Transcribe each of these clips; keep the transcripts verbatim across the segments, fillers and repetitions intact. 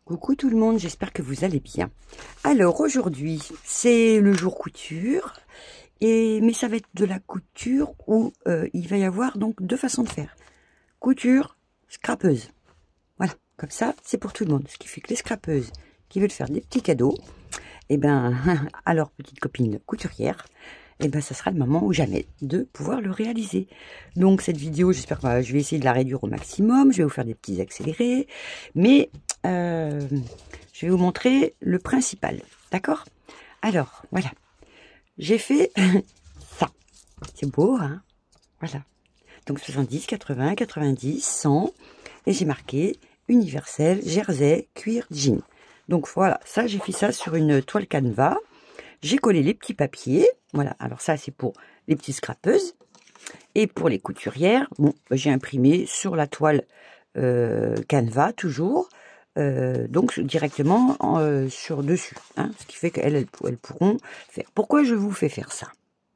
Coucou tout le monde, j'espère que vous allez bien. Alors aujourd'hui, c'est le jour couture, et mais ça va être de la couture où euh, il va y avoir donc deux façons de faire. Couture scrapeuse. Voilà, comme ça, c'est pour tout le monde. Ce qui fait que les scrapeuses qui veulent faire des petits cadeaux, et ben à leur petite copine couturière, et ben ça sera le moment ou jamais de pouvoir le réaliser. Donc cette vidéo, j'espère que je vais essayer de la réduire au maximum. Je vais vous faire des petits accélérés, mais euh, je vais vous montrer le principal, d'accord? Alors voilà, j'ai fait ça, c'est beau, hein? Voilà, donc soixante-dix, quatre-vingts, quatre-vingt-dix, cent, et j'ai marqué universel, jersey, cuir, jean. Donc voilà, ça j'ai fait ça sur une toile canevas. J'ai collé les petits papiers, voilà, alors ça c'est pour les petites scrapeuses. Et pour les couturières, bon, j'ai imprimé sur la toile euh, canevas toujours, euh, donc directement euh, sur dessus, hein, ce qui fait qu'elles elles, elles pourront faire. Pourquoi je vous fais faire ça?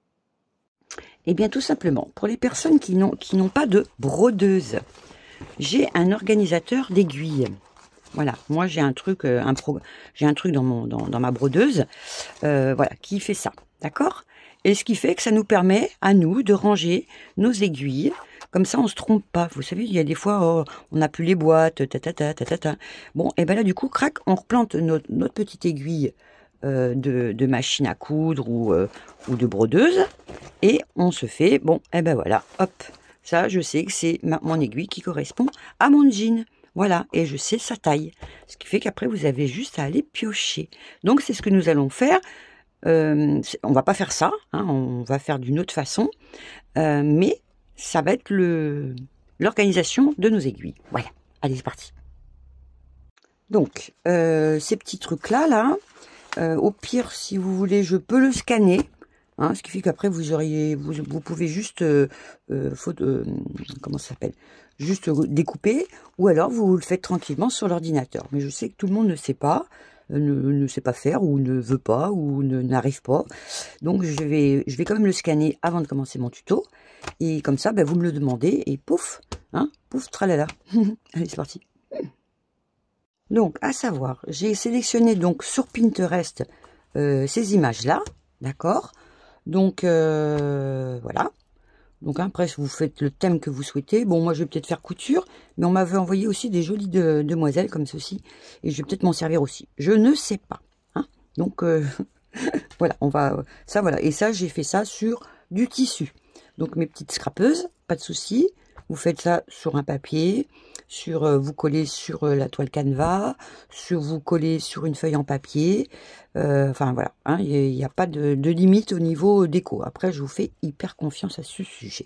Eh bien tout simplement, pour les personnes qui n'ont qui n'ont pas de brodeuse, j'ai un organisateur d'aiguilles. Voilà, moi j'ai un truc, euh, un pro, j'ai un truc dans mon dans, dans ma brodeuse, euh, voilà, qui fait ça, d'accord? Et ce qui fait que ça nous permet à nous de ranger nos aiguilles, comme ça on se trompe pas. Vous savez, il y a des fois oh, on n'a plus les boîtes, ta ta ta ta ta ta. Bon, et ben là du coup, crac, on replante notre, notre petite aiguille euh, de, de machine à coudre ou euh, ou de brodeuse, et on se fait bon, et ben voilà, hop, ça je sais que c'est mon aiguille qui correspond à mon jean. Voilà, et je sais sa taille. Ce qui fait qu'après, vous avez juste à aller piocher. Donc, c'est ce que nous allons faire. Euh, on va pas faire ça, hein, on va faire d'une autre façon. Euh, mais ça va être le l'organisation de nos aiguilles. Voilà, allez, c'est parti. Donc, euh, ces petits trucs-là, là, euh, au pire, si vous voulez, je peux le scanner. Hein, ce qui fait qu'après, vous auriez, vous, vous pouvez juste, euh, euh, faut, euh, comment ça s'appelle, juste découper, ou alors vous le faites tranquillement sur l'ordinateur. Mais je sais que tout le monde ne sait pas, euh, ne, ne sait pas faire, ou ne veut pas, ou ne n'arrive pas. Donc je vais, je vais quand même le scanner avant de commencer mon tuto, et comme ça, ben, vous me le demandez, et pouf, hein, pouf, tralala. Allez, c'est parti. Donc, à savoir, j'ai sélectionné donc sur Pinterest euh, ces images-là, d'accord? Donc, euh, voilà. Donc, après, vous faites le thème que vous souhaitez. Bon, moi, je vais peut-être faire couture, mais on m'avait envoyé aussi des jolies de, demoiselles comme ceci. Et je vais peut-être m'en servir aussi. Je ne sais pas. Hein. Donc, euh, voilà, on va... Ça, voilà. Et ça, j'ai fait ça sur du tissu. Donc, mes petites scrapeuses, pas de souci. Vous faites ça sur un papier, sur euh, vous collez sur euh, la toile canevas, sur vous collez sur une feuille en papier. Euh, enfin voilà, il hein, n'y a, a pas de, de limite au niveau déco. Après, je vous fais hyper confiance à ce sujet.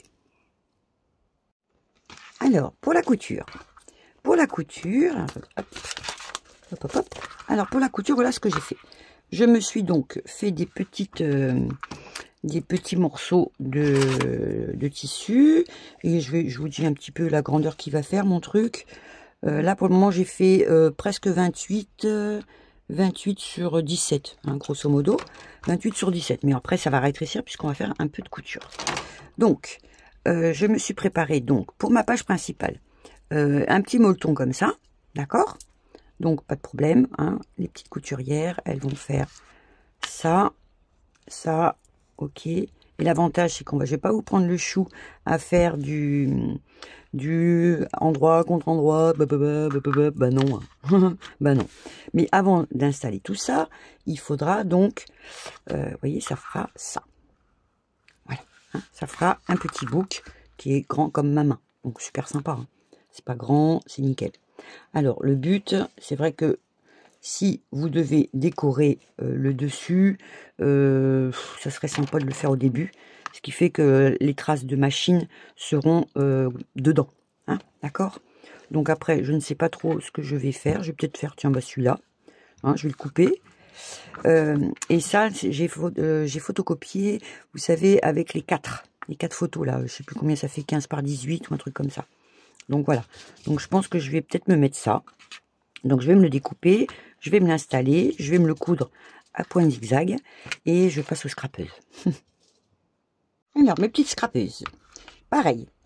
Alors, pour la couture. Pour la couture, hop, hop, hop, hop. Alors, pour la couture, voilà ce que j'ai fait. Je me suis donc fait des petites... Euh, des petits morceaux de, de tissu, et je vais je vous dis un petit peu la grandeur qu'il va faire mon truc. Euh, là pour le moment j'ai fait euh, presque vingt-huit euh, vingt-huit sur dix-sept, hein, grosso modo vingt-huit sur dix-sept, mais après ça va rétrécir puisqu'on va faire un peu de couture. Donc euh, je me suis préparé donc pour ma page principale euh, un petit molleton comme ça, d'accord? Donc pas de problème, hein, les petites couturières elles vont faire ça, ça, ok. Et l'avantage, c'est qu'on va, je vais pas vous prendre le chou à faire du, du endroit contre endroit, bah, bah, bah, bah, bah, bah non, bah non. Mais avant d'installer tout ça, il faudra donc, euh, vous voyez, ça fera ça. Voilà, hein, ça fera un petit bouc qui est grand comme ma main. Donc super sympa. Hein. C'est pas grand, c'est nickel. Alors le but, c'est vrai que si vous devez décorer euh, le dessus, euh, ça serait sympa de le faire au début. Ce qui fait que les traces de machine seront euh, dedans. Hein, d'accord? Donc après, je ne sais pas trop ce que je vais faire. Je vais peut-être faire, tiens, bah celui-là. Hein, je vais le couper. Euh, et ça, j'ai euh, photocopié, vous savez, avec les quatre. Les quatre photos là. Je ne sais plus combien ça fait, quinze par dix-huit ou un truc comme ça. Donc voilà. Donc je pense que je vais peut-être me mettre ça. Donc je vais me le découper, je vais me l'installer, je vais me le coudre à point zigzag et je passe aux scrapeuses. Alors mes petites scrapeuses, pareil,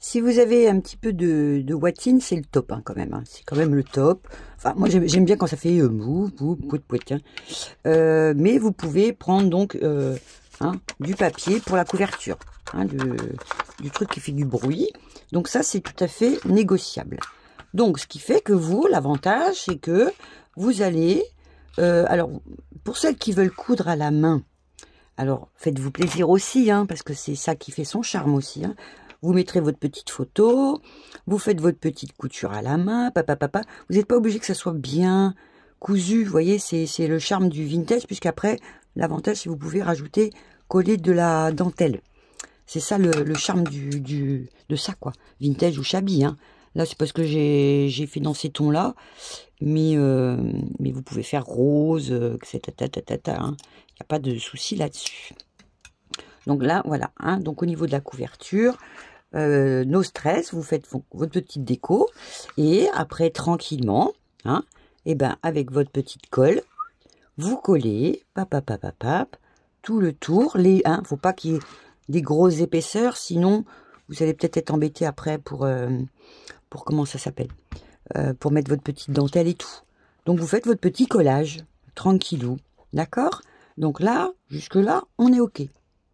Si vous avez un petit peu de, de watine, c'est le top hein, quand même. Hein. C'est quand même le top. Enfin, moi j'aime bien quand ça fait euh, mou, mou, pout, pout, hein. euh, Mais vous pouvez prendre donc euh, hein, du papier pour la couverture, hein, de, du truc qui fait du bruit. Donc ça, c'est tout à fait négociable. Donc, ce qui fait que vous, l'avantage, c'est que vous allez... Euh, alors, pour celles qui veulent coudre à la main, alors faites-vous plaisir aussi, hein, parce que c'est ça qui fait son charme aussi, hein. Vous mettrez votre petite photo, vous faites votre petite couture à la main, papa, papa. Vous n'êtes pas obligé que ça soit bien cousu, vous voyez, c'est le charme du vintage, puisqu'après, l'avantage, c'est que vous pouvez rajouter, coller de la dentelle. C'est ça le, le charme du, du, de ça, quoi. Vintage ou shabby, hein. Là, c'est parce que j'ai fait dans ces tons-là, mais, euh, mais vous pouvez faire rose, euh, et cetera. Hein. Il n'y a pas de souci là-dessus. Donc là, voilà. Hein. Donc au niveau de la couverture, euh, no stress, vous faites votre petite déco, et après, tranquillement, hein, et ben, avec votre petite colle, vous collez, pap, pap, pap, pap, tout le tour. Il hein, ne faut pas qu'il y ait des grosses épaisseurs, sinon vous allez peut-être être embêté après pour, euh, pour comment ça s'appelle, euh, pour mettre votre petite dentelle et tout. Donc vous faites votre petit collage, tranquillou, d'accord? Donc là, jusque là, on est ok.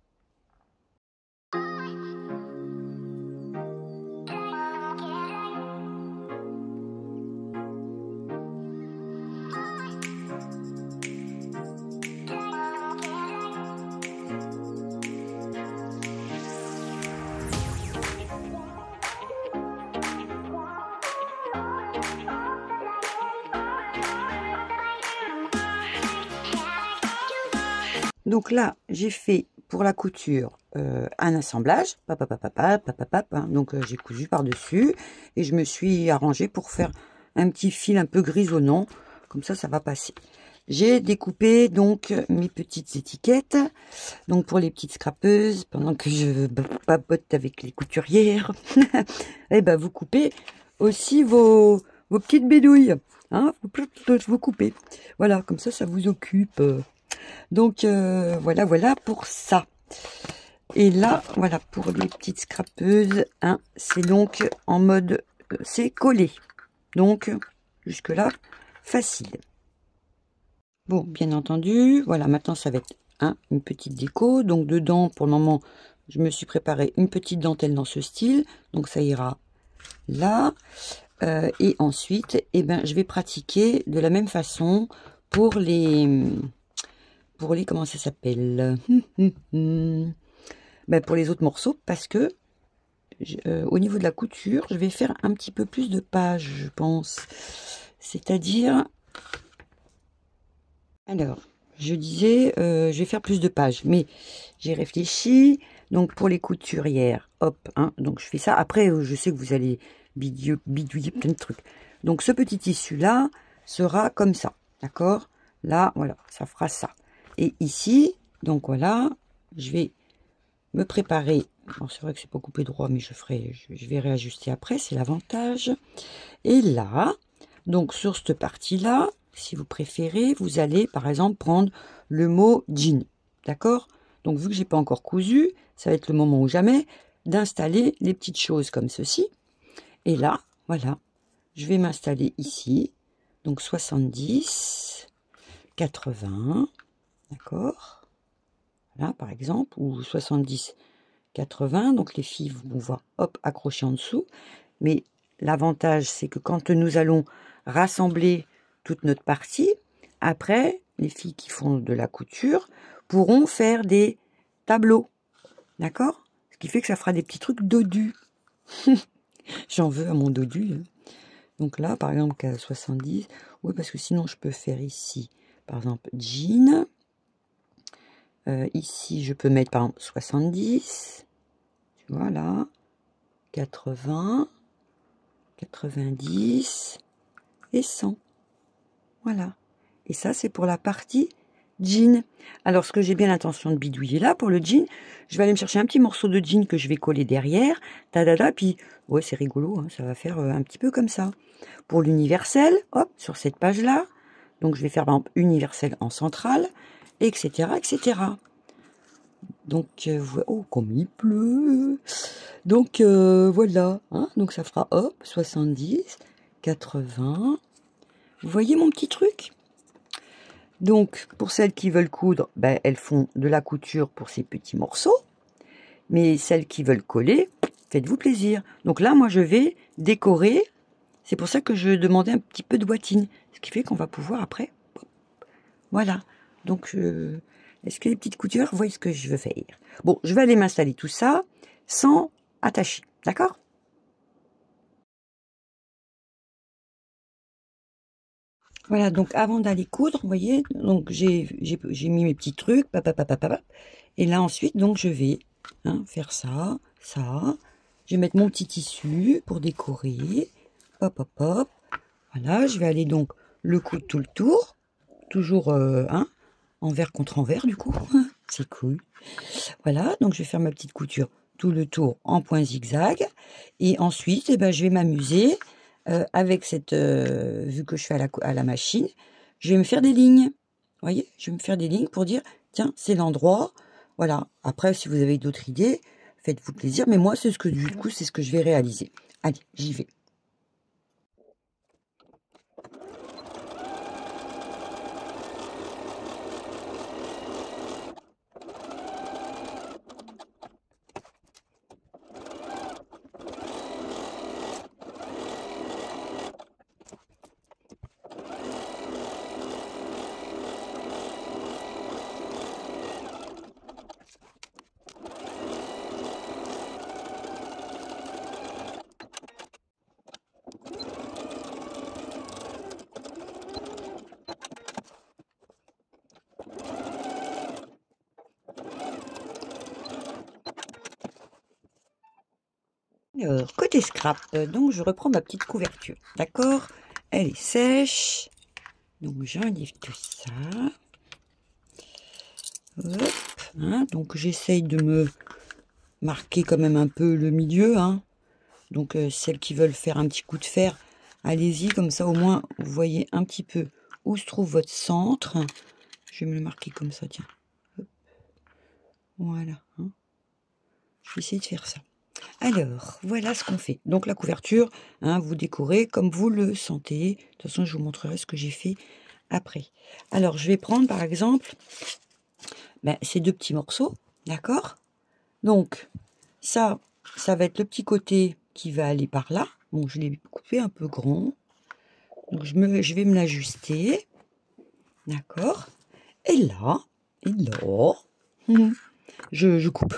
Donc là, j'ai fait pour la couture euh, un assemblage, papa, papa, papa, papa, papa, hein. Donc euh, j'ai cousu par-dessus et je me suis arrangée pour faire un petit fil un peu grisonnant, comme ça, ça va passer. J'ai découpé donc mes petites étiquettes, donc pour les petites scrapeuses, pendant que je papote avec les couturières, et ben vous coupez aussi vos, vos petites bédouilles, hein, vous, vous coupez, voilà, comme ça, ça vous occupe. Donc euh, voilà, voilà pour ça. Et là, voilà pour les petites scrapeuses, hein, c'est donc en mode, euh, c'est collé. Donc jusque là, facile. Bon, bien entendu, voilà, maintenant ça va être hein, une petite déco. Donc dedans, pour le moment, je me suis préparé une petite dentelle dans ce style. Donc ça ira là. Euh, et ensuite, eh ben, je vais pratiquer de la même façon pour les... Pour les, comment ça s'appelle ben pour les autres morceaux, parce que euh, au niveau de la couture, je vais faire un petit peu plus de pages, je pense. C'est-à-dire, alors, je disais, euh, je vais faire plus de pages, mais j'ai réfléchi. Donc pour les couturières, hop, hein, donc je fais ça. Après, je sais que vous allez bidouiller, bidouiller plein de trucs. Donc ce petit tissu là sera comme ça, d'accord? Là, voilà, ça fera ça. Et ici, donc voilà, je vais me préparer. Alors c'est vrai que c'est pas coupé droit, mais je ferai, je, je vais réajuster après, c'est l'avantage. Et là, donc sur cette partie-là, si vous préférez, vous allez par exemple prendre le mot jean, d'accord? Donc vu que j'ai pas encore cousu, ça va être le moment ou jamais d'installer les petites choses comme ceci. Et là, voilà, je vais m'installer ici, donc soixante-dix, quatre-vingts. D'accord, là par exemple, ou soixante-dix, quatre-vingts, donc les filles vont voir, hop, accrocher en dessous. Mais l'avantage, c'est que quand nous allons rassembler toute notre partie, après, les filles qui font de la couture pourront faire des tableaux, d'accord? Ce qui fait que ça fera des petits trucs dodus. J'en veux à mon dodu. Hein. Donc là, par exemple, qu'à soixante-dix, oui, parce que sinon, je peux faire ici, par exemple, jean. Euh, ici, je peux mettre par exemple soixante-dix, tu vois là, quatre-vingts, quatre-vingt-dix et cent. Voilà. Et ça, c'est pour la partie jean. Alors, ce que j'ai bien l'intention de bidouiller là, pour le jean, je vais aller me chercher un petit morceau de jean que je vais coller derrière. Tadada, puis, ouais, c'est rigolo, hein, ça va faire euh, un petit peu comme ça. Pour l'universel, hop, sur cette page-là, donc je vais faire par exemple universel en centrale, et cetera, et cetera. Donc, euh, oh, comme il pleut. Donc, euh, voilà. Hein, donc, ça fera, hop, soixante-dix, quatre-vingts. Vous voyez mon petit truc? Donc, pour celles qui veulent coudre, ben, elles font de la couture pour ces petits morceaux. Mais celles qui veulent coller, faites-vous plaisir. Donc là, moi, je vais décorer. C'est pour ça que je demandais un petit peu de bottine. Ce qui fait qu'on va pouvoir après... Voilà. Donc, euh, est-ce que les petites coutures, vous voyez ce que je veux faire? Bon, je vais aller m'installer tout ça sans attacher. D'accord? Voilà, donc avant d'aller coudre, vous voyez, donc j'ai mis mes petits trucs, papapapapap, et là ensuite, donc je vais hein, faire ça, ça, je vais mettre mon petit tissu pour décorer, hop, hop, hop, voilà, je vais aller donc le coudre tout le tour, toujours euh, hein, envers contre envers du coup, c'est cool, voilà, donc je vais faire ma petite couture tout le tour en point zigzag, et ensuite, eh ben, je vais m'amuser. Euh, avec cette, euh, vu que je fais à la, à la machine, je vais me faire des lignes. Vous voyez, je vais me faire des lignes pour dire, tiens, c'est l'endroit. Voilà. Après, si vous avez d'autres idées, faites-vous plaisir. Mais moi, c'est ce que du coup, c'est ce que je vais réaliser. Allez, j'y vais. Alors, côté scrap, euh, donc je reprends ma petite couverture. D'accord? Elle est sèche. Donc j'enlève tout ça. Hop. Hein, donc j'essaye de me marquer quand même un peu le milieu. Hein. Donc euh, celles qui veulent faire un petit coup de fer, allez-y, comme ça au moins vous voyez un petit peu où se trouve votre centre. Je vais me le marquer comme ça, tiens. Hop. Voilà. Hein. Je vais essayer de faire ça. Alors, voilà ce qu'on fait. Donc la couverture, hein, vous décorez comme vous le sentez. De toute façon, je vous montrerai ce que j'ai fait après. Alors, je vais prendre par exemple ben, ces deux petits morceaux, d'accord? Donc, ça, ça va être le petit côté qui va aller par là. Bon, je l'ai coupé un peu grand. Donc, je, me, je vais me l'ajuster. D'accord? Et là, et là, je, je coupe.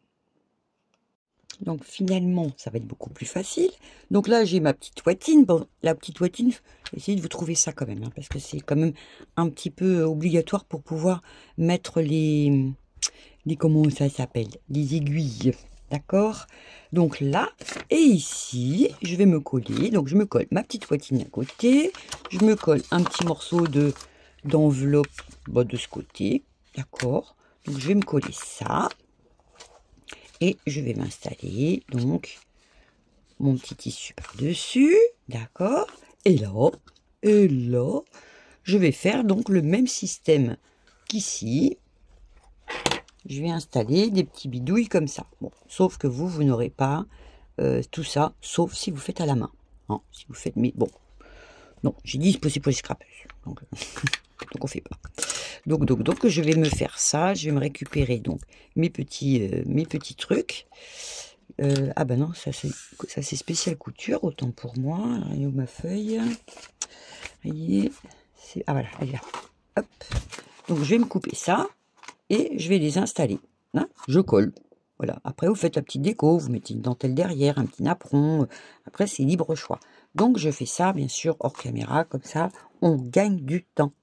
Donc, finalement, ça va être beaucoup plus facile. Donc là, j'ai ma petite toitine. Bon, la petite toitine, essayez de vous trouver ça quand même. Hein, parce que c'est quand même un petit peu obligatoire pour pouvoir mettre les... les comment ça s'appelle? Les aiguilles. D'accord? Donc là, et ici, je vais me coller. Donc je me colle ma petite poitrine à côté. Je me colle un petit morceau de d'enveloppe bah, de ce côté. D'accord? Donc je vais me coller ça. Et je vais m'installer. Donc, mon petit tissu par-dessus. D'accord? Et là, et là, je vais faire donc le même système qu'ici. Je vais installer des petits bidouilles comme ça. Bon, sauf que vous, vous n'aurez pas euh, tout ça, sauf si vous faites à la main. Hein, si vous faites, mais bon, non, j'ai dit c'est possible pour les scrapeuses. Donc, donc on fait pas. Donc, donc, donc, je vais me faire ça. Je vais me récupérer donc mes petits, euh, mes petits trucs. Euh, ah ben non, ça c'est, ça c'est spécial couture, autant pour moi. Alors, il est où ma feuille? Voyez, c'est, ah voilà, elle est là. Hop. Donc je vais me couper ça. Et je vais les installer. Hein, je colle. Voilà. Après, vous faites la petite déco. Vous mettez une dentelle derrière, un petit napperon. Après, c'est libre choix. Donc, je fais ça, bien sûr, hors caméra. Comme ça, on gagne du temps.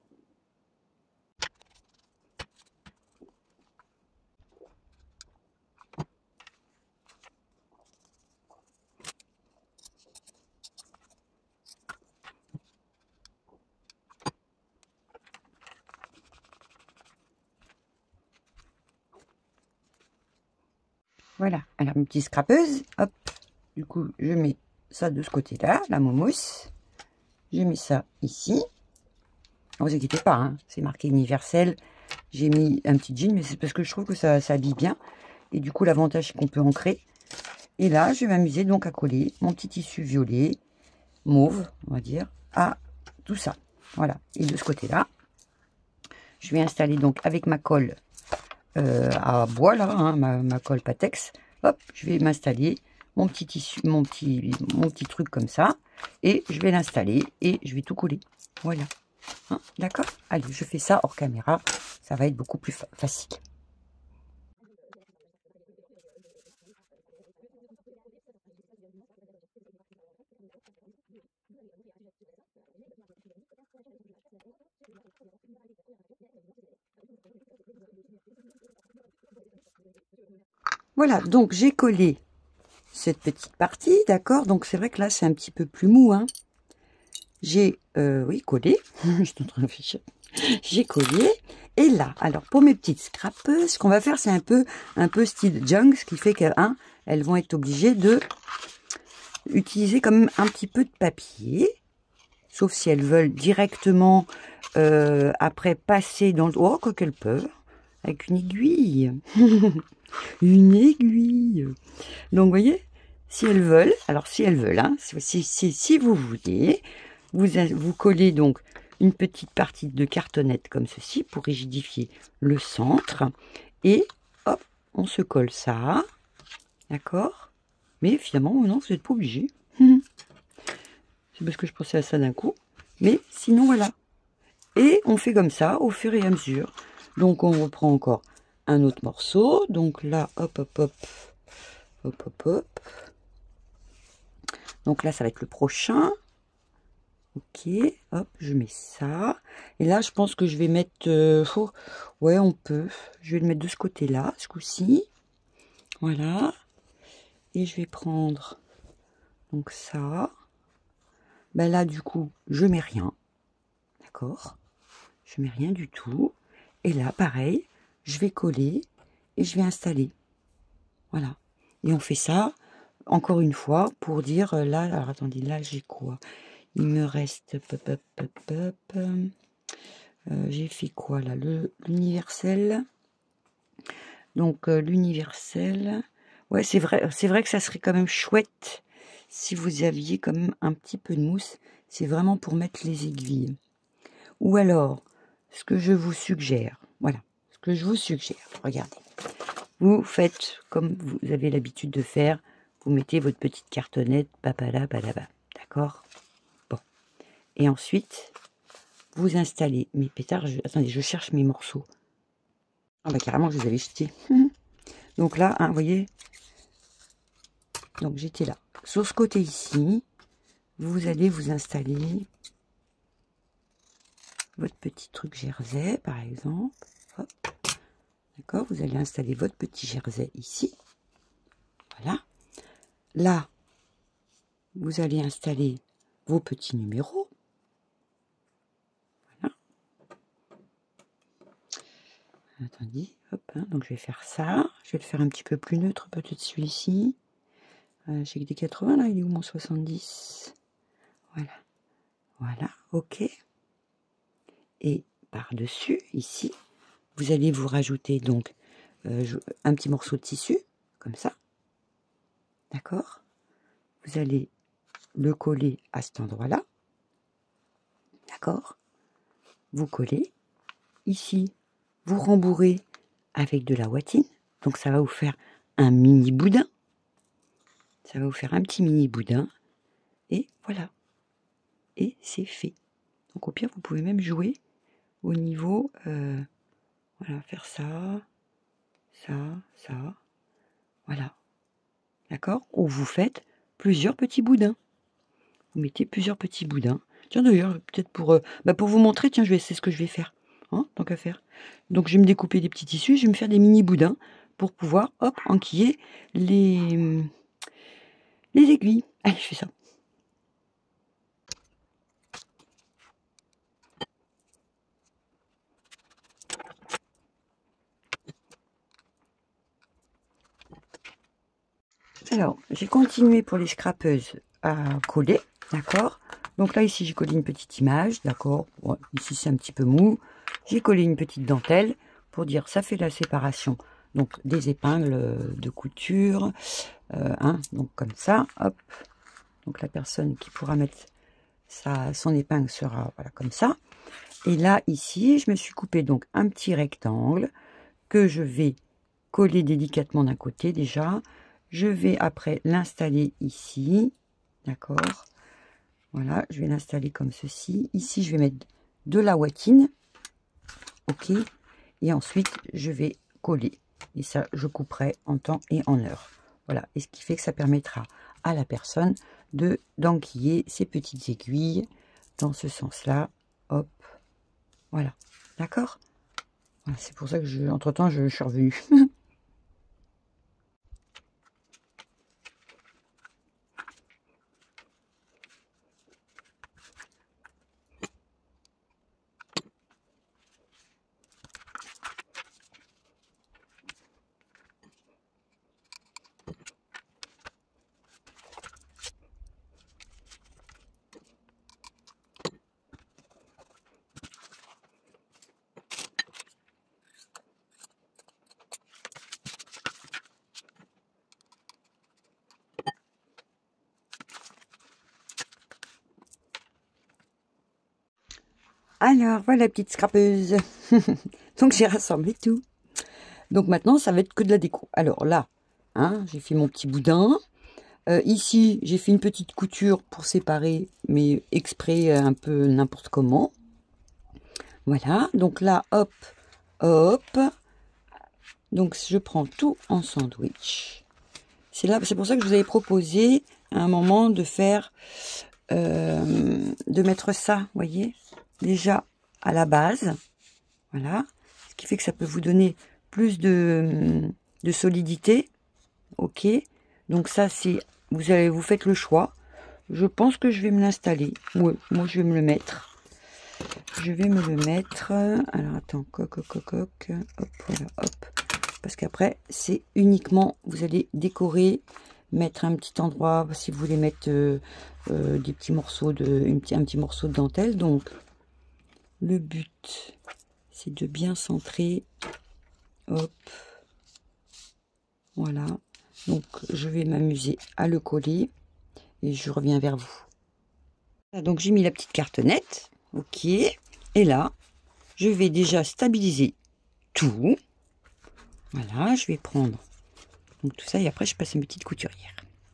Voilà. Alors, une petite scrapeuse. Hop. Du coup, je mets ça de ce côté-là, la momousse. Je mets ça ici. Ne vous inquiétez pas, hein, c'est marqué universel. j'ai mis un petit jean, mais c'est parce que je trouve que ça, ça habille bien. Et du coup, l'avantage, c'est qu'on peut ancrer. Et là, je vais m'amuser donc à coller mon petit tissu violet, mauve, on va dire, à tout ça. Voilà. Et de ce côté-là, je vais installer donc avec ma colle euh, à bois, là, hein, ma, ma colle Patex. Hop, je vais m'installer mon petit tissu, mon petit, mon petit truc comme ça. Et je vais l'installer et je vais tout coller. Voilà. Hein, d'accord? Allez, je fais ça hors caméra. Ça va être beaucoup plus fa facile. Voilà, donc j'ai collé cette petite partie, d'accord? Donc c'est vrai que là, c'est un petit peu plus mou, hein. J'ai, euh, oui, collé. Je suis en train de réfléchir. J'ai collé. Et là, alors pour mes petites scraps, ce qu'on va faire, c'est un peu, un peu style junk, ce qui fait que, hein, elles vont être obligées de utiliser quand même un petit peu de papier. Sauf si elles veulent directement, euh, après, passer dans le... Oh, quoi qu'elles peuvent. Avec une aiguille. Une aiguille. Donc, vous voyez, si elles veulent, alors si elles veulent, hein, si, si, si vous voulez, vous, vous collez donc une petite partie de cartonnette comme ceci pour rigidifier le centre. Et hop, on se colle ça. D'accord? Mais finalement, non, vous n'êtes pas obligé. C'est parce que je pensais à ça d'un coup. Mais sinon, voilà. Et on fait comme ça au fur et à mesure. Donc, on reprend encore un autre morceau. Donc là, hop, hop, hop. Hop, hop, hop. Donc là, ça va être le prochain. Ok, hop, je mets ça. Et là, je pense que je vais mettre... Euh, oh, ouais, on peut. Je vais le mettre de ce côté-là, ce coup-ci. Voilà. Et je vais prendre... Donc ça. Ben là, du coup, je mets rien. D'accord? Je mets rien du tout. Et là, pareil, je vais coller et je vais installer. Voilà. Et on fait ça, encore une fois, pour dire, là, alors attendez, là, j'ai quoi? Il me reste... Pop, pop, pop, pop, euh, j'ai fait quoi, là? L'universel. Donc, euh, l'universel... Ouais, c'est vrai, c'est vrai que ça serait quand même chouette si vous aviez quand même un petit peu de mousse. C'est vraiment pour mettre les aiguilles. Ou alors, ce que je vous suggère, voilà, ce que je vous suggère, regardez. Vous faites comme vous avez l'habitude de faire, vous mettez votre petite cartonnette, papala, palaba, d'accord? Bon. Et ensuite, vous installez mes pétards. Je, attendez, je cherche mes morceaux. Ah bah carrément, je les avais jetés. Donc là, hein, vous voyez, donc j'étais là. Sur ce côté ici, vous allez vous installer votre petit truc jersey, par exemple. Hop. D'accord, vous allez installer votre petit jersey ici. Voilà. Là, vous allez installer vos petits numéros. Voilà. Attendez, hop, hein, donc je vais faire ça. Je vais le faire un petit peu plus neutre, peut-être celui-ci. Euh, j'ai que des quatre-vingts, là, il est où mon soixante-dix? Voilà. Voilà, ok. Et par-dessus, ici, vous allez vous rajouter donc euh, un petit morceau de tissu, comme ça. D'accord? Vous allez le coller à cet endroit-là. D'accord? Vous collez. Ici, vous rembourrez avec de la watine. Donc, ça va vous faire un mini boudin. Ça va vous faire un petit mini boudin. Et voilà. Et c'est fait. Donc, au pire, vous pouvez même jouer au niveau... Euh, voilà, faire ça, ça, ça. Voilà. D'accord? Ou vous faites plusieurs petits boudins. Vous mettez plusieurs petits boudins. Tiens, d'ailleurs, peut-être pour, euh, bah pour vous montrer, tiens, je vais, c'est ce que je vais faire. Hein, tant qu'à faire. Donc, je vais me découper des petits tissus, je vais me faire des mini boudins pour pouvoir, hop, enquiller les, les aiguilles. Allez, je fais ça. Alors, j'ai continué pour les scrapeuses à coller, d'accord? Donc là, ici, j'ai collé une petite image, d'accord? Ouais, ici, c'est un petit peu mou. J'ai collé une petite dentelle pour dire ça fait la séparation donc des épingles de couture, euh, hein, donc comme ça, hop. Donc la personne qui pourra mettre sa, son épingle sera voilà comme ça. Et là ici, je me suis coupé donc un petit rectangle que je vais coller délicatement d'un côté déjà. Je vais après l'installer ici, d'accord. Voilà, je vais l'installer comme ceci. Ici, je vais mettre de la ouatine, ok. Et ensuite, je vais coller. Et ça, je couperai en temps et en heure. Voilà, et ce qui fait que ça permettra à la personne de d'enquiller ses petites aiguilles dans ce sens-là. Hop, voilà, d'accord. Voilà, c'est pour ça que je, entre temps, je, je suis revenue. Alors, voilà, petite scrapeuse. Donc, j'ai rassemblé tout. Donc, maintenant, ça va être que de la déco. Alors là, hein, j'ai fait mon petit boudin. Euh, ici, j'ai fait une petite couture pour séparer, mais exprès un peu n'importe comment. Voilà. Donc là, hop, hop. Donc, je prends tout en sandwich. C'est là, c'est pour ça que je vous avais proposé à un moment de faire, euh, de mettre ça, voyez, déjà à la base. Voilà. Ce qui fait que ça peut vous donner plus de, de solidité. Ok. Donc ça, c'est, vous allez, vous faites le choix. Je pense que je vais me l'installer. Oui, moi je vais me le mettre. Je vais me le mettre. Alors attends, coq, coq, coq, coq. Hop, voilà, hop. Parce qu'après, c'est uniquement, vous allez décorer, mettre un petit endroit, si vous voulez mettre euh, euh, des petits morceaux de, une, un petit morceau de dentelle. Donc, le but, c'est de bien centrer. Hop. Voilà. Donc, je vais m'amuser à le coller et je reviens vers vous. Donc, j'ai mis la petite cartonnette. Ok. Et là, je vais déjà stabiliser tout. Voilà, je vais prendre donc tout ça et après je passe une petite couturière.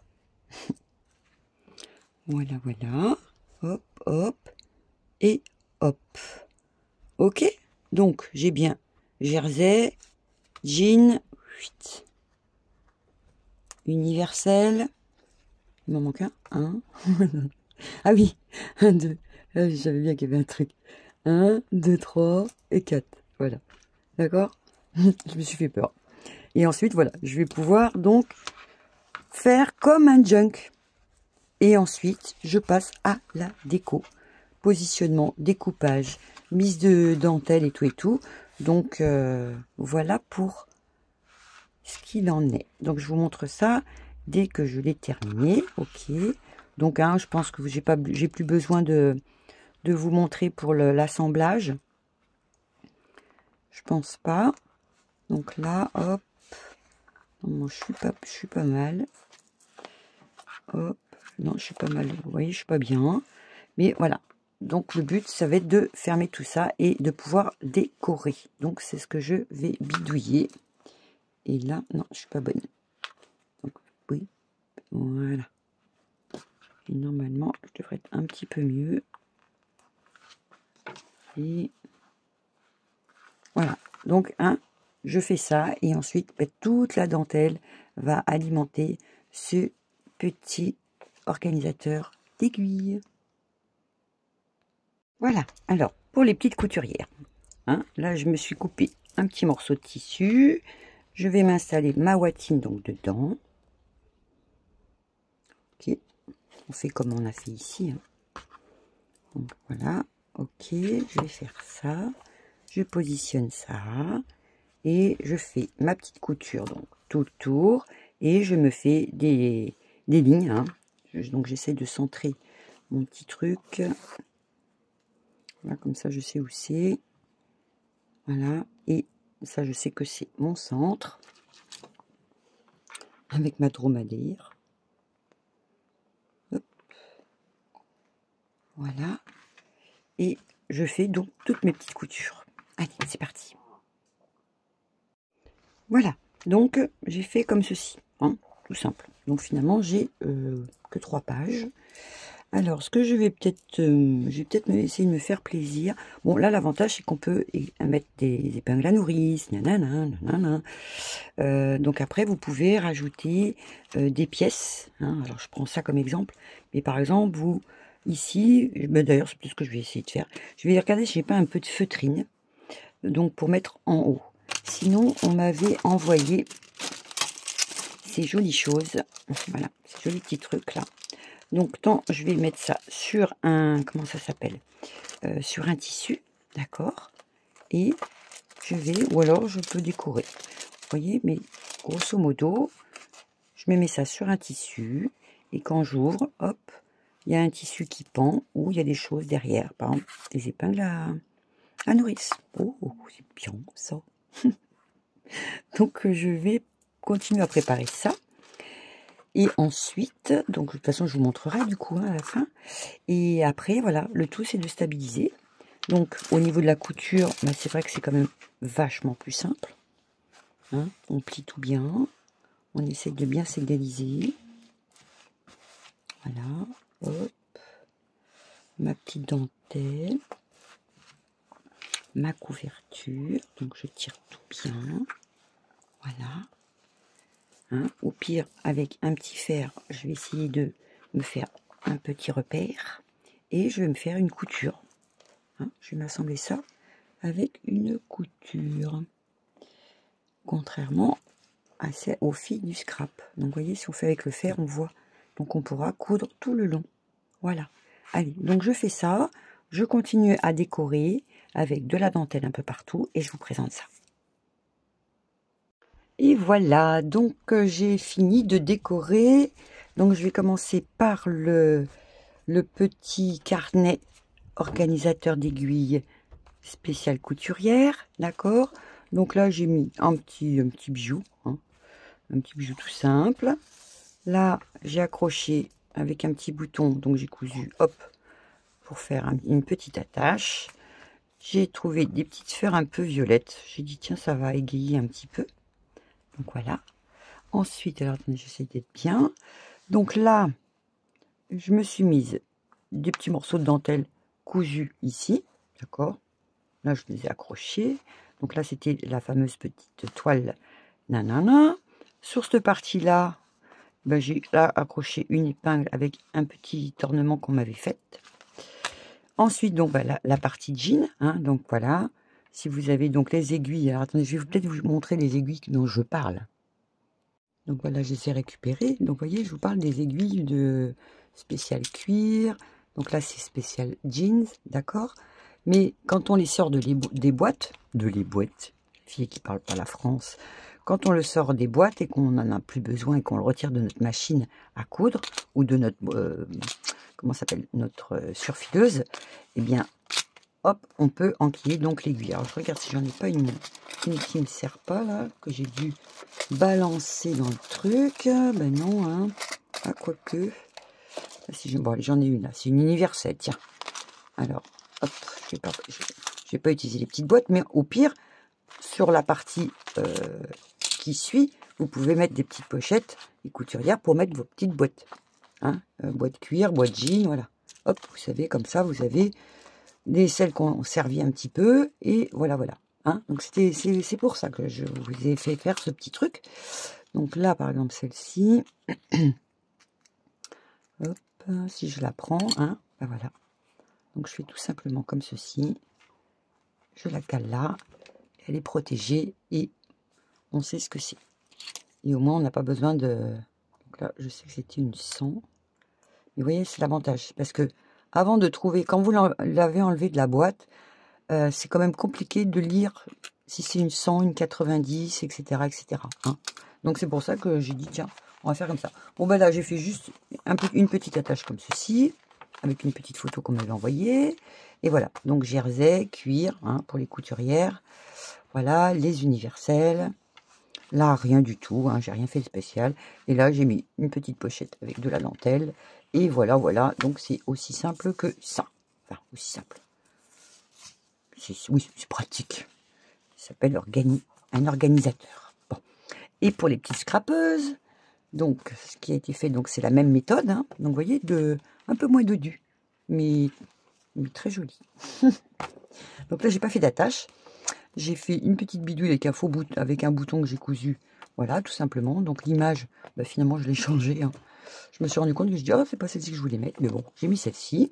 Voilà, voilà. Hop, hop. Et hop. Ok. Donc, j'ai bien jersey, jean, universel. Il m'en manque un. Un. Ah oui. Un, deux. Ah, je savais bien qu'il y avait un truc. Un, deux, trois et quatre. Voilà. D'accord. Je me suis fait peur. Et ensuite, voilà, je vais pouvoir donc faire comme un junk. Et ensuite, je passe à la déco. Positionnement, découpage, mise de dentelle et tout et tout. Donc, euh, voilà pour ce qu'il en est. Donc, je vous montre ça dès que je l'ai terminé. Ok. Donc, hein, je pense que j'ai pas, j'ai plus besoin de, de vous montrer pour l'assemblage. Je pense pas. Donc là, hop. Non, je suis pas, je suis pas mal. Hop. Non, je suis pas mal. Vous voyez, je suis pas bien. Mais voilà. Donc le but, ça va être de fermer tout ça et de pouvoir décorer. Donc c'est ce que je vais bidouiller. Et là, non, je suis pas bonne. Donc oui, voilà. Et normalement, je devrais être un petit peu mieux. Et voilà. Donc hein, je fais ça et ensuite ben, toute la dentelle va alimenter ce petit organisateur d'aiguilles. Voilà, alors pour les petites couturières, hein, là je me suis coupé un petit morceau de tissu, je vais m'installer ma ouatine donc dedans. Ok, on fait comme on a fait ici. Hein. Donc voilà, ok, je vais faire ça, je positionne ça et je fais ma petite couture donc tout le tour et je me fais des, des lignes. Hein. Je, donc j'essaie de centrer mon petit truc. Voilà, comme ça je sais où c'est. Voilà, et ça je sais que c'est mon centre. Avec ma dromadaire. Hop. Voilà. Et je fais donc toutes mes petites coutures. Allez, c'est parti. Voilà. Donc, j'ai fait comme ceci. Hein, tout simple. Donc, finalement, j'ai euh, que trois pages. Alors, ce que je vais peut-être euh, je vais peut-être essayer de me faire plaisir. Bon, là, l'avantage, c'est qu'on peut mettre des épingles à nourrice. Nanana, nanana. Euh, donc, après, vous pouvez rajouter euh, des pièces. Hein. Alors, je prends ça comme exemple. Mais par exemple, vous, ici, ben, d'ailleurs, c'est tout ce que je vais essayer de faire. Je vais regarder si j'ai pas un peu de feutrine. Donc, pour mettre en haut. Sinon, on m'avait envoyé ces jolies choses. Voilà, ces jolis petits trucs là. Donc, tant je vais mettre ça sur un, comment ça s'appelle, euh, sur un tissu, d'accord. Et je vais, ou alors je peux décorer. Vous voyez, mais grosso modo, je me mets ça sur un tissu. Et quand j'ouvre, hop, il y a un tissu qui pend ou il y a des choses derrière. Par exemple, des épingles à, à nourrice. Oh, c'est bien ça. Donc, je vais continuer à préparer ça. Et ensuite, donc de toute façon, je vous montrerai du coup hein, à la fin. Et après, voilà, le tout, c'est de stabiliser. Donc, au niveau de la couture, bah, c'est vrai que c'est quand même vachement plus simple. Hein, on plie tout bien. On essaie de bien s'égaliser. Voilà. Hop. Ma petite dentelle. Ma couverture. Donc, je tire tout bien. Voilà. Hein, au pire, avec un petit fer, je vais essayer de me faire un petit repère. Et je vais me faire une couture. Hein, je vais m'assembler ça avec une couture. Contrairement à celle au fil du scrap. Donc, vous voyez, si on fait avec le fer, on voit. Donc, on pourra coudre tout le long. Voilà. Allez, donc je fais ça. Je continue à décorer avec de la dentelle un peu partout. Et je vous présente ça. Et voilà, donc euh, j'ai fini de décorer. Donc je vais commencer par le, le petit carnet organisateur d'aiguilles spécial couturière, d'accord. Donc là j'ai mis un petit, un petit bijou, hein, un petit bijou tout simple. Là j'ai accroché avec un petit bouton, donc j'ai cousu, hop, pour faire un, une petite attache. J'ai trouvé des petites fleurs un peu violettes. J'ai dit tiens, ça va égayer un petit peu. Donc voilà. Ensuite, alors attendez, j'essaie d'être bien. Donc là, je me suis mise des petits morceaux de dentelle cousus ici. D'accord. Là, je les ai accrochés. Donc là, c'était la fameuse petite toile nanana. Sur cette partie-là, ben, j'ai là accroché une épingle avec un petit ornement qu'on m'avait fait. Ensuite, donc ben, la, la partie jean. Hein, donc voilà. Si vous avez donc les aiguilles, alors attendez, je vais peut-être vous montrer les aiguilles dont je parle. Donc voilà, je les ai récupérées. Donc vous voyez, je vous parle des aiguilles de spécial cuir. Donc là, c'est spécial jeans, d'accord. Mais quand on les sort de les des boîtes, de les boîtes, filles qui parlent pas la France, quand on le sort des boîtes et qu'on n'en a plus besoin et qu'on le retire de notre machine à coudre ou de notre, euh, comment s'appelle, notre euh, surfileuse, eh bien, hop, on peut enquiller donc l'aiguille. Alors, je regarde si j'en ai pas une, une qui ne me sert pas, là, que j'ai dû balancer dans le truc. Ben non, hein. Ah, quoique. Si je... Bon, j'en ai une, là. C'est une universelle, tiens. Alors, hop, je vais pas, je, je vais pas utiliser les petites boîtes, mais au pire, sur la partie euh, qui suit, vous pouvez mettre des petites pochettes et couturières pour mettre vos petites boîtes. Hein, euh, boîte cuir, boîte jean, voilà. Hop, vous savez, comme ça, vous avez des celles qu'on servit un petit peu, et voilà, voilà. Hein, donc c'était c'est pour ça que je vous ai fait faire ce petit truc. Donc là, par exemple, celle-ci, hop, si je la prends, hein, ben voilà. Donc je fais tout simplement comme ceci. Je la cale là, elle est protégée et on sait ce que c'est. Et au moins, on n'a pas besoin de... Donc là, je sais que c'était une cent. Mais vous voyez, c'est l'avantage. Parce que avant de trouver, quand vous l'avez enlevé de la boîte, euh, c'est quand même compliqué de lire si c'est une cent, une quatre-vingt-dix, et cetera et cetera. Hein. Donc c'est pour ça que j'ai dit, tiens, on va faire comme ça. Bon, ben là, j'ai fait juste un peu, une petite attache comme ceci, avec une petite photo qu'on m'avait envoyée. Et voilà, donc jersey, cuir, hein, pour les couturières. Voilà, les universels. Là, rien du tout, hein, j'ai rien fait de spécial. Et là, j'ai mis une petite pochette avec de la dentelle. Et voilà, voilà. Donc, c'est aussi simple que ça. Enfin, aussi simple. Oui, c'est pratique. Ça s'appelle organi un organisateur. Bon. Et pour les petites scrapeuses, donc, ce qui a été fait, donc c'est la même méthode. Hein. Donc, vous voyez, de, un peu moins dodu. Mais, mais très joli. Donc là, j'ai pas fait d'attache. J'ai fait une petite bidouille avec un faux bout, avec un bouton que j'ai cousu. Voilà, tout simplement. Donc l'image, bah, finalement, je l'ai changée. Hein. Je me suis rendu compte que je dis, oh, c'est pas celle-ci que je voulais mettre. Mais bon, j'ai mis celle-ci.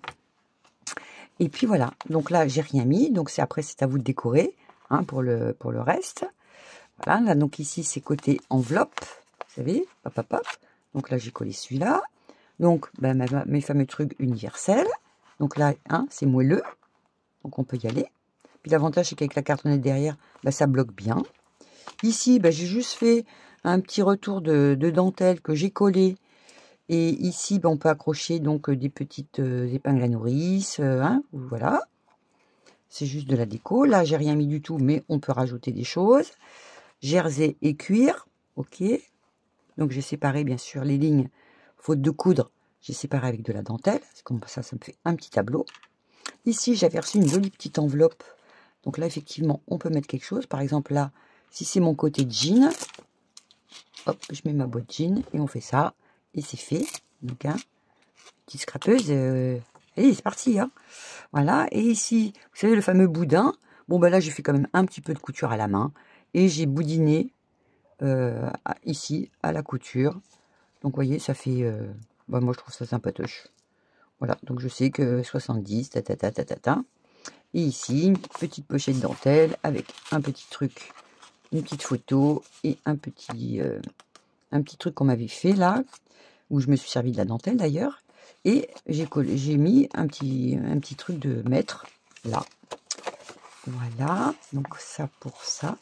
Et puis voilà. Donc là, j'ai rien mis. Donc c'est après, c'est à vous de décorer hein, pour, le, pour le reste. Voilà. Là, donc ici, c'est côté enveloppe. Vous savez, hop, hop, hop. Donc là, j'ai collé celui-là. Donc, bah, ma, mes fameux trucs universels. Donc là, hein, c'est moelleux. Donc on peut y aller. Puis l'avantage, c'est qu'avec la cartonnette derrière, bah, ça bloque bien. Ici, bah, j'ai juste fait un petit retour de, de dentelle que j'ai collé. Et ici, bah, on peut accrocher donc des petites euh, épingles à nourrice. Euh, hein, voilà. C'est juste de la déco. Là, j'ai rien mis du tout, mais on peut rajouter des choses. Jersey et cuir. Ok. Donc, j'ai séparé, bien sûr, les lignes. Faute de coudre, j'ai séparé avec de la dentelle. Comme ça, ça me fait un petit tableau. Ici, j'avais reçu une jolie petite enveloppe. Donc là, effectivement, on peut mettre quelque chose. Par exemple, là, si c'est mon côté jean, hop, je mets ma boîte jean et on fait ça. Et c'est fait. Donc, hein, petite scrapeuse. Euh, allez, c'est parti. Hein. Voilà. Et ici, vous savez, le fameux boudin. Bon, ben là, j'ai fait quand même un petit peu de couture à la main. Et j'ai boudiné euh, ici, à la couture. Donc, vous voyez, ça fait... Euh, bah, moi, je trouve ça sympatoche. Voilà. Donc, je sais que soixante-dix, ta ta ta ta ta ta. Et ici, une petite pochette dentelle avec un petit truc, une petite photo et un petit, euh, un petit truc qu'on m'avait fait là, où je me suis servi de la dentelle d'ailleurs. Et j'ai collé, j'ai mis un petit, un petit truc de mètre là. Voilà, donc ça pour ça.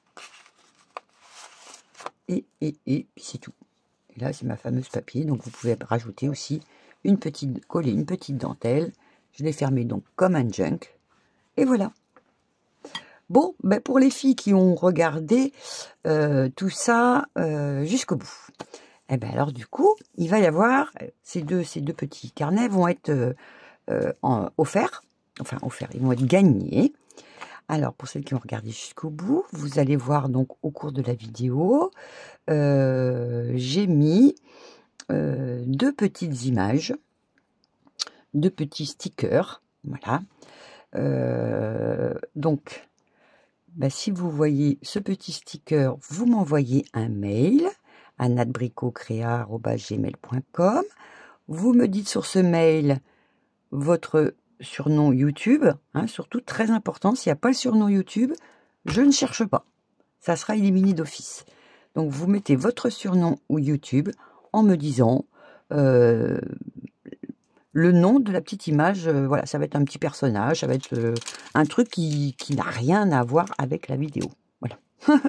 Et, et, et, puis c'est tout. Et là, c'est ma fameuse papier. Donc vous pouvez rajouter aussi une petite, coller une petite dentelle. Je l'ai fermée donc comme un junk. Et voilà. Bon, ben pour les filles qui ont regardé euh, tout ça euh, jusqu'au bout, eh ben alors du coup, il va y avoir, ces deux, ces deux petits carnets vont être euh, euh, en, offerts, enfin offerts, ils vont être gagnés. Alors pour celles qui ont regardé jusqu'au bout, vous allez voir donc au cours de la vidéo, euh, j'ai mis euh, deux petites images, deux petits stickers, voilà. Euh, donc, ben, si vous voyez ce petit sticker, vous m'envoyez un mail à natbricotcrea arobase gmail point com. Vous me dites sur ce mail votre surnom YouTube, hein, surtout très important, s'il n'y a pas le surnom YouTube, je ne cherche pas. Ça sera éliminé d'office. Donc vous mettez votre surnom ou YouTube en me disant euh, le nom de la petite image, euh, voilà, ça va être un petit personnage, ça va être euh, un truc qui, qui n'a rien à voir avec la vidéo. Voilà.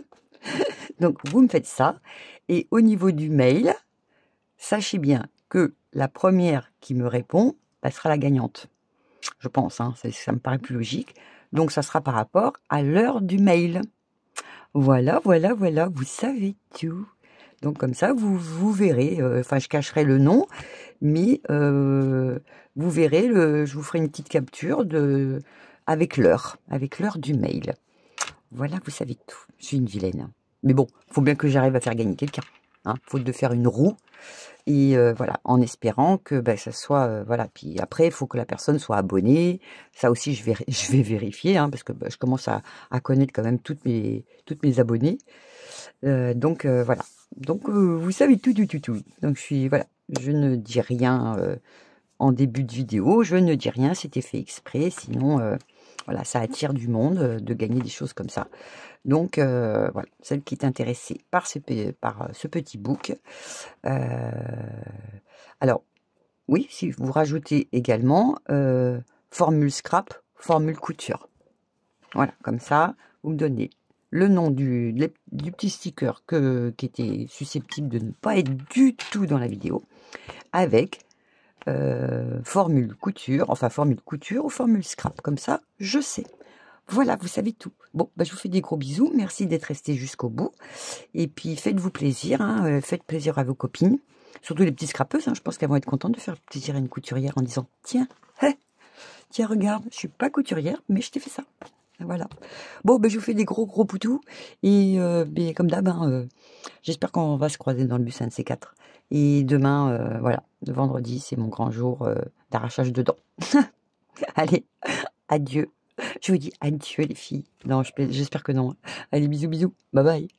Donc, vous me faites ça. Et au niveau du mail, sachez bien que la première qui me répond, elle sera la gagnante. Je pense, hein, ça, ça me paraît plus logique. Donc, ça sera par rapport à l'heure du mail. Voilà, voilà, voilà, vous savez tout. Donc, comme ça, vous, vous verrez, euh, enfin, je cacherai le nom, mais euh, vous verrez, le, je vous ferai une petite capture de, avec l'heure, avec l'heure du mail. Voilà, vous savez tout. Je suis une vilaine. Mais bon, il faut bien que j'arrive à faire gagner quelqu'un. Hein, faute de faire une roue. Et euh, voilà, en espérant que ben, ça soit... Euh, voilà, puis après, il faut que la personne soit abonnée. Ça aussi, je vais, je vais vérifier, hein, parce que ben, je commence à, à connaître quand même toutes mes, toutes mes abonnés. Euh, donc, euh, voilà. Donc, euh, vous savez tout, tout, tout, tout. Donc, je suis... Voilà, je ne dis rien euh, en début de vidéo. Je ne dis rien, c'était fait exprès. Sinon, euh, voilà, ça attire du monde euh, de gagner des choses comme ça. Donc, euh, voilà, celle qui est intéressée par ce, par ce petit book. Euh, alors, oui, si vous rajoutez également euh, formule scrap, formule couture. Voilà, comme ça, vous me donnez le nom du, du petit sticker que, qui était susceptible de ne pas être du tout dans la vidéo, avec euh, formule couture, enfin formule couture ou formule scrap. Comme ça, je sais. Voilà, vous savez tout. Bon, bah, je vous fais des gros bisous. Merci d'être resté jusqu'au bout. Et puis, faites-vous plaisir. Hein, euh, faites plaisir à vos copines. Surtout les petites scrapeuses. Hein, je pense qu'elles vont être contentes de faire plaisir à une couturière en disant « Tiens, hé, tiens, regarde, je suis pas couturière, mais je t'ai fait ça. » Voilà. Bon, bah, je vous fais des gros, gros poutous. Et euh, bah, comme d'hab, hein, euh, j'espère qu'on va se croiser dans le bus un de ces quatre. Et demain, euh, voilà, le vendredi, c'est mon grand jour euh, d'arrachage de dents. Allez, adieu. Je vous dis adieu les filles. Non, je- j'espère que non. Allez, bisous, bisous. Bye bye.